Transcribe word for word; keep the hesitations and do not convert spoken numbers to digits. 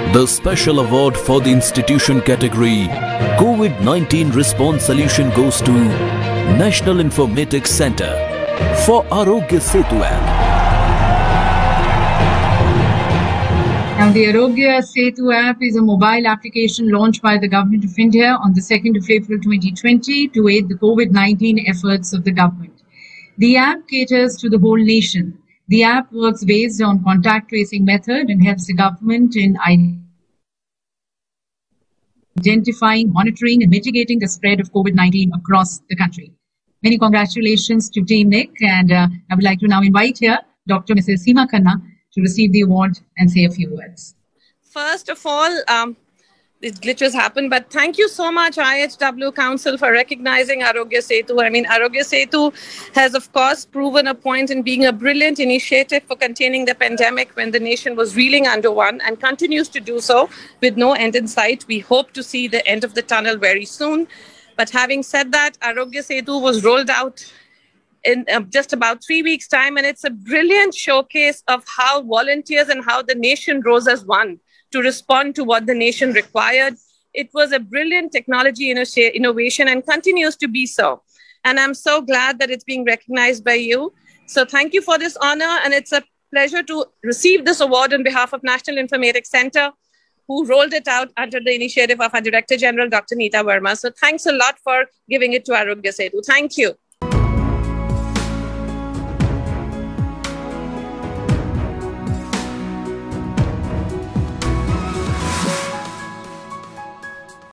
The special award for the institution category COVID nineteen Response Solution goes to National Informatics Center for Arogya Setu app. Now, the Arogya Setu app is a mobile application launched by the Government of India on the second of April twenty twenty to aid the COVID nineteen efforts of the government. The app caters to the whole nation. The app works based on contact tracing method and helps the government in identifying, monitoring and mitigating the spread of COVID nineteen across the country. Many congratulations to Team Nick, and uh, I would like to now invite here Doctor Missus Seema Khanna to receive the award and say a few words. First of all, um, these glitches happen, but thank you so much, I H W Council, for recognizing Arogya Setu. I mean, Arogya Setu has, of course, proven a point in being a brilliant initiative for containing the pandemic when the nation was reeling under one, and continues to do so with no end in sight. We hope to see the end of the tunnel very soon. But having said that, Arogya Setu was rolled out in uh, just about three weeks' time, and it's a brilliant showcase of how volunteers and how the nation rose as one to respond to what the nation required. It was a brilliant technology innovation and continues to be so. And I'm so glad that it's being recognized by you. So thank you for this honor, and it's a pleasure to receive this award on behalf of National Informatics Center, who rolled it out under the initiative of our Director General, Doctor Neeta Verma. So thanks a lot for giving it to Arogya Setu. Thank you.